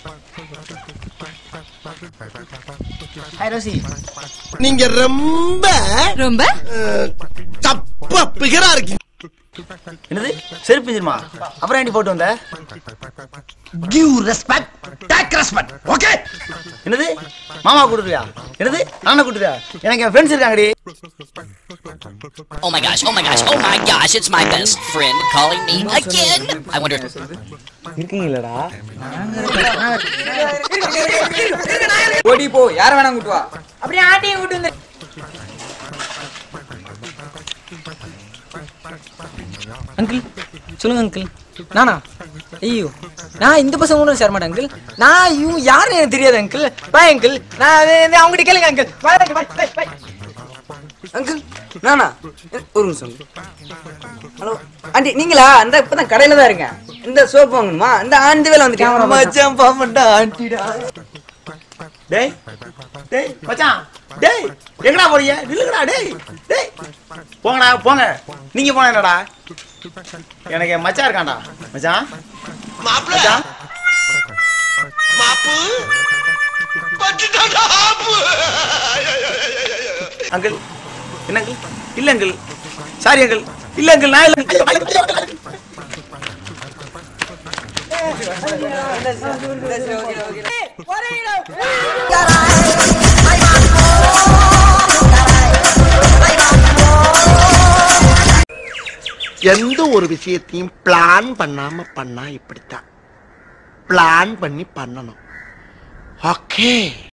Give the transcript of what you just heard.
Hi Rousey. நீங்க ரொம்ப ரொம்ப சப்ப பிகரா இருக்கீங்க. என்னது செருப்பு பிஞ்சிருமா? அப்புறம் ஏன்டி போட்டு வந்த? Give respect, take respect. Okay. என்னது மாமா கூட்டுறியா? என்னது நானா கூட்டுறியா? எனக்கு என் ஃப்ரெண்ட்ஸ் இருக்காங்கடி. Oh my gosh, oh my gosh, oh my gosh, it's my best friend calling me again. I wonder இருக்கீங்களடா? ஓடி போ, யார வேணா கூட்டு வா. அப்படியே ஆட்டியை கூட்டு வந்து. அங்கிள் சொல்லுங்க அங்கிள். நானா? ஐயோ நான் இந்த பசங்க கூட சேர மாட்டேன் அங்கிள். நான் இவங்க யாருன்னு எனக்கு தெரியாது அங்கிள். Bye uncle. நான் அவங்ககிட்ட கேளுங்க அங்கிள். பாய். அங்கிள் நானா? ஒரு நிமிஷம். ஹலோ ஆண்டி நீங்களா? அந்த இப்பதான் கடையில தான் இருக்கேன். இந்த சோப் வாங்கணுமா? இந்த ஆண்டி வேலை வந்துட்டேன். மச்சான் பாப்பண்டா ஆண்டிடா. டேய் டேய் மச்சான் டேய் எங்கடா போறீங்க? நில்லுங்கடா டேய் டேய் போங்கடா போங்க. நீங்க போனா என்னடா? எனக்கு என் மச்சான் இருக்கான்டா. மச்சான் மாப்ள மச்சான் மாப்பு பச்சிட்டாடா ஆப்பு. அங்கிள் என்ன அங்கிள்? இல்ல அங்கிள் சாரி அங்கிள். இல்ல அங்கிள் நான் இல்ல. எந்த ஒரு விஷயத்தையும் பிளான் பண்ணாம பண்ணா இப்படித்தான். பிளான் பண்ணி பண்ணணும். ஓகே.